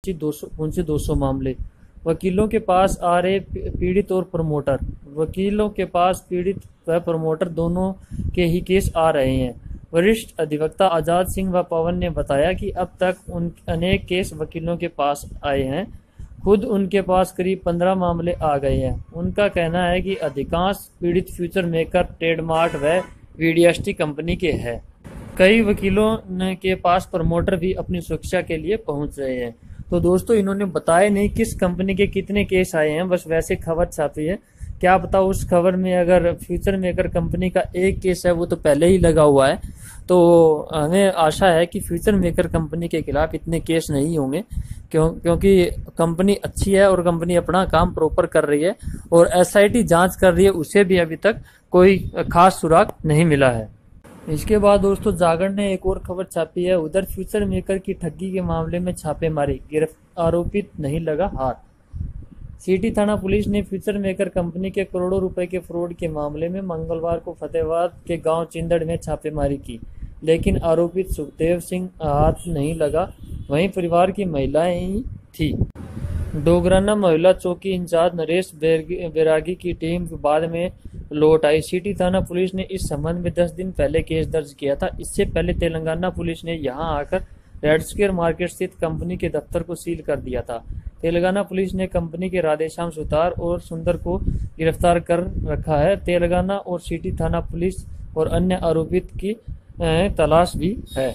पहुंचे 200 मामले। वकीलों के पास आ रहे पीड़ित और प्रमोटर। वकीलों के पास पीड़ित व प्रमोटर दोनों के ही केस आ रहे हैं। वरिष्ठ अधिवक्ता आजाद सिंह व पवन ने बताया कि अब तक अनेक केस वकीलों के पास आए हैं। खुद उनके पास करीब 15 मामले आ गए हैं। उनका कहना है कि अधिकांश पीड़ित फ्यूचर मेकर, ट्रेडमार्ट व वीडीएसटी कंपनी के हैं। कई वकीलों के पास प्रमोटर भी अपनी सुरक्षा के लिए पहुंच रहे हैं। तो दोस्तों, इन्होंने बताया नहीं किस कंपनी के कितने केस आए हैं, बस वैसे खबर छापी है। क्या पता उस खबर में अगर फ्यूचर मेकर कंपनी का एक केस है वो तो पहले ही लगा हुआ है, तो हमें आशा है कि फ्यूचर मेकर कंपनी के खिलाफ इतने केस नहीं होंगे, क्योंकि कंपनी अच्छी है और कंपनी अपना काम प्रॉपर कर रही है और एसआईटी जांच कर रही है, उसे भी अभी तक कोई खास सुराग नहीं मिला है। इसके बाद दोस्तों, जागरण ने एक और खबर छापी है। उधर फ्यूचर मेकर की ठगी के मामले में छापेमारी, आरोपित नहीं लगा हाथ। सिटी थाना पुलिस ने फ्यूचर मेकर कंपनी के करोड़ों रुपए के फ्रॉड के मामले में मंगलवार को फतेहाबाद के गांव चिंदड़ में छापेमारी की, लेकिन आरोपित सुखदेव सिंह हाथ नहीं लगा। वहीं परिवार की महिलाएं ही थी। डोगराना महिला चौकी इंचार्ज नरेश बैरागी की टीम बाद में लौट आई। सिटी थाना पुलिस ने इस संबंध में 10 दिन पहले केस दर्ज किया था। इससे पहले तेलंगाना पुलिस ने यहां आकर रेड स्क्वायर मार्केट स्थित कंपनी के दफ्तर को सील कर दिया था। तेलंगाना पुलिस ने कंपनी के राधेश्याम सुतार और सुंदर को गिरफ्तार कर रखा है। तेलंगाना और सिटी थाना पुलिस और अन्य आरोपित की तलाश भी है।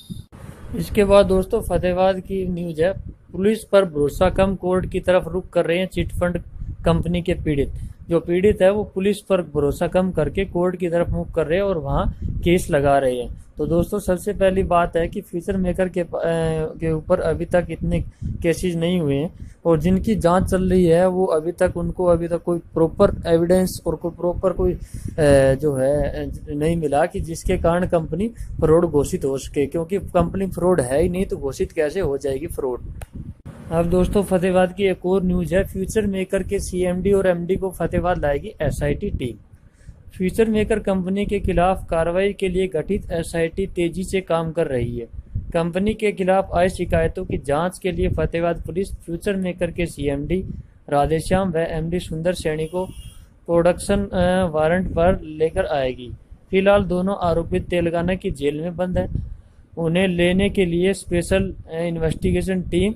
इसके बाद दोस्तों, फतेहाबाद की न्यूज है। पुलिस पर भरोसा कम, कोर्ट की तरफ रुख कर रहे हैं चिटफंड कंपनी के पीड़ित। जो पीड़ित है वो पुलिस पर भरोसा कम करके कोर्ट की तरफ मुख कर रहे हैं और वहां केस लगा रहे हैं। तो दोस्तों, सबसे पहली बात है कि फ्यूचर मेकर के ऊपर अभी तक इतने केसेस नहीं हुए हैं और जिनकी जांच चल रही है वो अभी तक कोई प्रॉपर एविडेंस और कोई प्रॉपर जो है नहीं मिला कि जिसके कारण कंपनी फ्रॉड घोषित हो सके, क्योंकि कंपनी फ्रॉड है ही नहीं तो घोषित कैसे हो जाएगी फ्रॉड। अब दोस्तों, फतेहाबाद की एक और न्यूज है। फ्यूचर मेकर के सीएमडी और एमडी को फतेहाबाद लाएगी SIT team. Future maker company के खिलाफ कार्रवाई के लिए गठित एसआईटी तेजी से काम कर रही है। कंपनी के खिलाफ आए शिकायतों की जांच के लिए फतेहाबाद पुलिस फ्यूचर मेकर के सीएमडी राधेश्याम व एमडी सुंदर सैनी को प्रोडक्शन वारंट पर लेकर आएगी। फिलहाल दोनों आरोपित तेलंगाना की जेल में बंद है। उन्हें लेने के लिए स्पेशल इन्वेस्टिगेशन टीम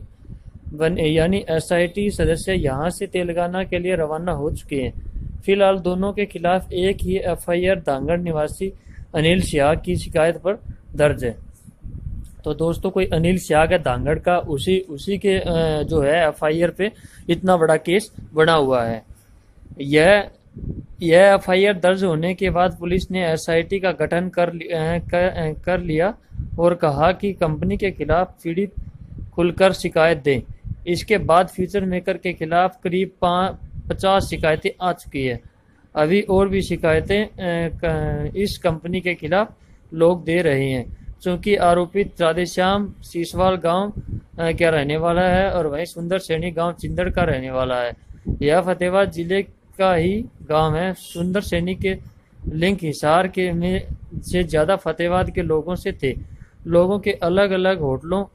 यानी एसआईटी सदस्य यहां से तेलंगाना के लिए रवाना हो चुके हैं। फिलहाल दोनों के खिलाफ एक ही एफआईआर धांगड़ निवासी अनिल सियाह की शिकायत पर दर्ज है। तो दोस्तों, कोई अनिल सियाह का धांगड़ का उसी के जो है एफआईआर पे इतना बड़ा केस बना हुआ है। यह एफआईआर दर्ज होने के बाद पुलिस ने एसआईटी का गठन कर लिया और कहा कि कंपनी के खिलाफ पीड़ित खुलकर शिकायत दें। इसके बाद फ्यूचर मेकर के खिलाफ करीब 50 शिकायतें आ चुकी है। अभी और भी शिकायतें इस कंपनी के खिलाफ लोग दे रहे हैं। चूंकि आरोपित राधेश्याम सीसवाल गांव का रहने वाला है और वहीं सुंदर सैनी गांव चिंदड़ का रहने वाला है। यह फतेहाबाद जिले का ही गांव है। सुंदर सैनी के लिंक हिसार के में से ज्यादा फतेहाबाद के लोगों से थे। लोगों के अलग अलग होटलों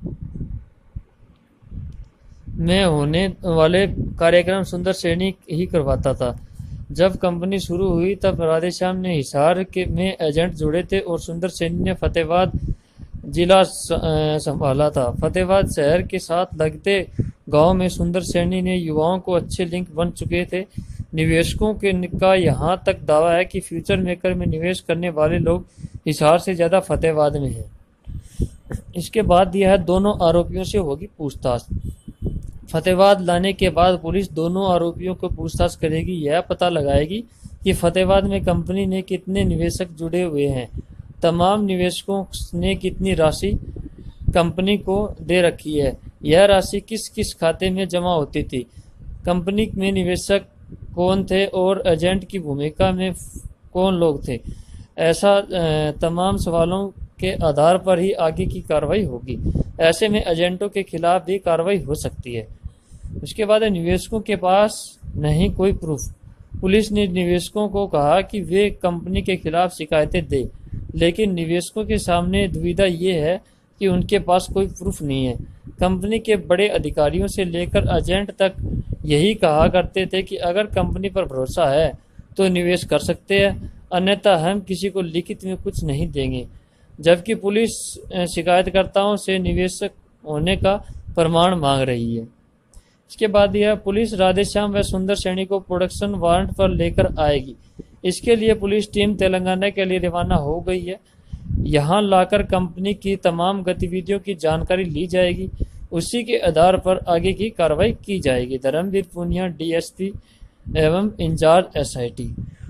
में होने वाले कार्यक्रम सुंदर सैनी ही करवाता था। जब कंपनी शुरू हुई तब राधेश्याम ने हिसार में एजेंट जुड़े थे और सुंदर सैनी ने फतेहाबाद जिला संभाला था। फतेहाबाद शहर के साथ लगते गांव में सुंदर सैनी ने युवाओं को अच्छे लिंक बन चुके थे। निवेशकों का यहां तक दावा है कि फ्यूचर मेकर में निवेश करने वाले लोग हिसार से ज्यादा फतेहाबाद में हैं। इसके बाद यह दोनों आरोपियों से होगी पूछताछ। फतेहाबाद लाने के बाद पुलिस दोनों आरोपियों को पूछताछ करेगी। यह पता लगाएगी कि फतेहाबाद में कंपनी ने कितने निवेशक जुड़े हुए हैं, तमाम निवेशकों ने कितनी राशि कंपनी को दे रखी है, यह राशि किस किस खाते में जमा होती थी, कंपनी में निवेशक कौन थे और एजेंट की भूमिका में कौन लोग थे। ऐसा तमाम सवालों के आधार पर ही आगे की कार्रवाई होगी। ऐसे में एजेंटों के खिलाफ भी कार्रवाई हो सकती है। उसके बाद निवेशकों के पास नहीं कोई प्रूफ। पुलिस ने निवेशकों को कहा कि वे कंपनी के खिलाफ शिकायतें दें, लेकिन निवेशकों के सामने दुविधा ये है कि उनके पास कोई प्रूफ नहीं है। कंपनी के बड़े अधिकारियों से लेकर एजेंट तक यही कहा करते थे कि अगर कंपनी पर भरोसा है तो निवेश कर सकते हैं, अन्यथा हम किसी को लिखित में कुछ नहीं देंगे। जबकि पुलिस शिकायतकर्ताओं से निवेशक होने का प्रमाण मांग रही है। इसके बाद यह पुलिस राधेश्याम व सुंदर सैनी को प्रोडक्शन वारंट पर लेकर आएगी। इसके लिए पुलिस टीम तेलंगाना के लिए रवाना हो गई है। यहां लाकर कंपनी की तमाम गतिविधियों की जानकारी ली जाएगी। उसी के आधार पर आगे की कार्रवाई की जाएगी। धर्मवीर पूनिया, डीएसपी एवं इंचार्ज एसआईटी।